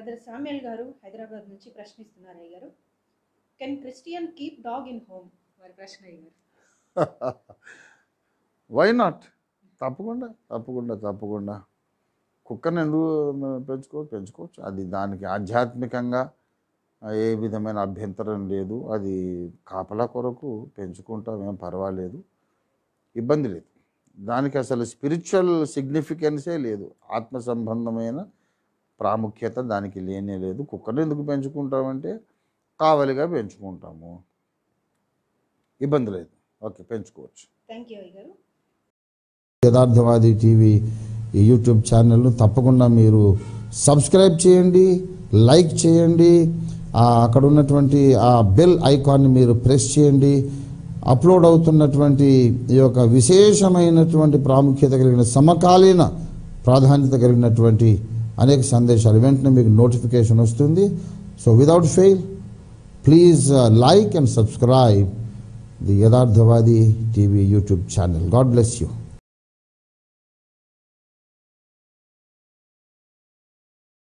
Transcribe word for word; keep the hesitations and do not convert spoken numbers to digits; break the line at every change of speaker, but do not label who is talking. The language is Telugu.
బ్రదర్ సామ్యుల్ గారు హైదరాబాద్ నుంచి ప్రశ్నిస్తున్నారు అయ్య గారు. Can Christian keep dog in home? వారి ప్రశ్న అయ్య గారు.
Why not? తప్పకుండా తప్పకుండా తప్పకుండా కుక్కను ఎందుకు పెంచుకో పెంచుకోవచ్చు. అది దానికి ఆధ్యాత్మికంగా ఏ విధమైన అభ్యంతరం లేదు. అది కాపలా కొరకు పెంచుకుంటాం, ఏం పర్వాలేదు, ఇబ్బంది లేదు. దానికి అసలు స్పిరిచువల్ సిగ్నిఫికెన్సే లేదు, ఆత్మ సంబంధమైన ప్రాముఖ్యత దానికి లేనే లేదు. కుక్కను ఎందుకు పెంచుకుంటామంటే కావలిగా పెంచుకుంటాము, ఇబ్బంది లేదు. ఓకే, పెంచుకోవచ్చు.
థ్యాంక్ యూ అయ్య గారు.
యథార్థవాది టీవీ ఈ యూట్యూబ్ ఛానల్ను తప్పకుండా మీరు సబ్స్క్రైబ్ చేయండి, లైక్ చేయండి, అక్కడ ఉన్నటువంటి ఆ బెల్ ఐకాన్ని మీరు ప్రెస్ చేయండి. అప్లోడ్ అవుతున్నటువంటి ఈ యొక్క విశేషమైనటువంటి ప్రాముఖ్యత కలిగిన సమకాలీన ప్రాధాన్యత కలిగినటువంటి అనేక సందేశాలు వెంటనే మీకు నోటిఫికేషన్ వస్తుంది. So without fail please like and subscribe the Yatharthavadi TV YouTube channel. God bless you.